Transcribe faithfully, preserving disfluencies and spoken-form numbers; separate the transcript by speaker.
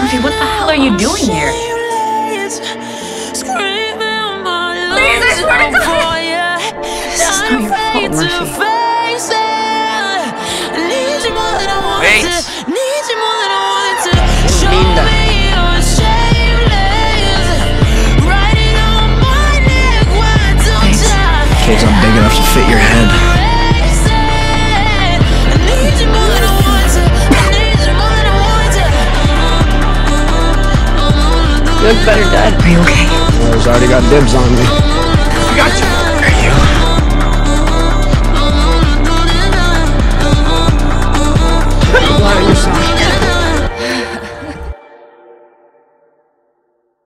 Speaker 1: Murphy, what the hell are you doing here? Please, I swear to God! This is not your fault, Murphy.
Speaker 2: Wait!
Speaker 3: Linda.
Speaker 4: Kids, I'm big enough to fit your head.
Speaker 3: You look better, Dad.
Speaker 1: Are you okay?
Speaker 4: Well, he's already got dibs on me.
Speaker 2: I got you!